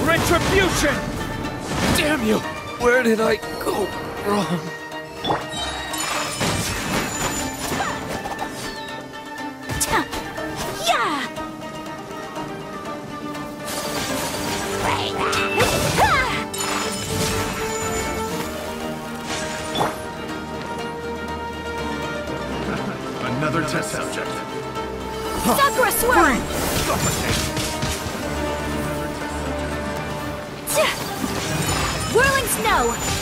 Retribution! Damn you! Where did I go wrong? Yeah! Another test subject. Sakura Swirl! Whirling Snow!